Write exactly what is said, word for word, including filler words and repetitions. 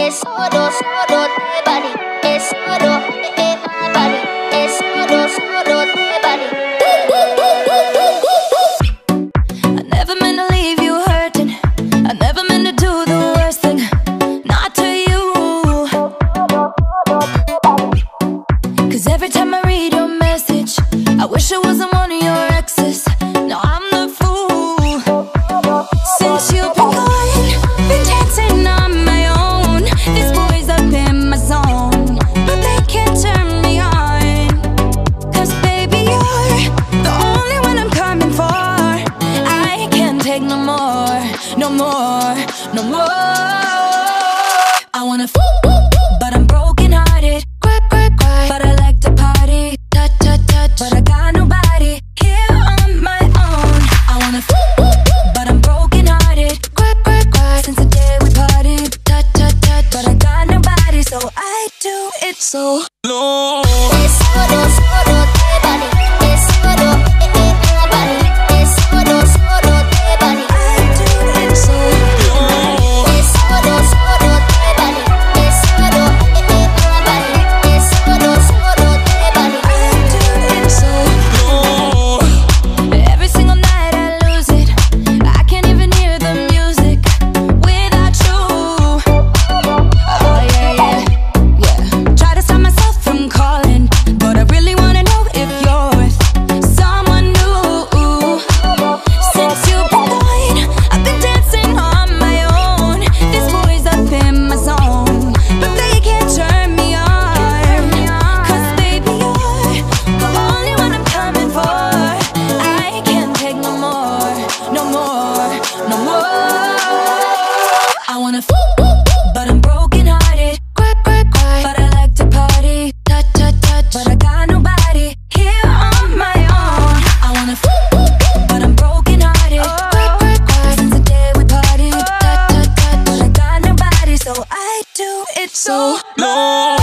es solo, solo de Bali, es solo de Bali, es solo, solo de Bali. I never meant to leave you hurting. I never meant to do the worst thing, not to you. Cause every time I read your message, I wish it wasn't one of your exes. No, I'm the fool. Since you've been gone, been dancing on my own. This boy's up in my zone, but they can't turn me on. Cause baby, you're the only one I'm coming for. I can't take no more, no more, no more. I wanna f but I'm broken hearted. Cry, cry, cry, but I like to party. Touch, touch, touch, but I got nobody here on my own. I wanna f but I'm broken hearted. Cry, cry, cry, since the day we parted. Touch, touch, touch, but I got nobody, so I do it so low. Es solo, solo de Bali, es solo de Bali, es solo, solo de Bali. I do it so low. Es solo, solo de Bali, es solo de Bali, es solo, solo de Bali. I do it so low. Every single night I lose it. I can't even hear the music without you. Oh yeah, yeah, yeah. Try to stop myself from calling, but I really wanna know if you're with someone new. Since you've been gone, I've been dancing on my own. This boy's up in my zone, but they can't turn me on. Cause baby, you're the only one I'm coming for. I can't take no more, no more, no more. I wanna f but I'm broken hearted. Cry, cry, cry, but I like to party. Touch, touch, touch, but I got nobody here on my own. I wanna f but I'm broken hearted. Cry, cry, cry, since the day we parted. Touch, touch, touch, but I got nobody, so I do it so low.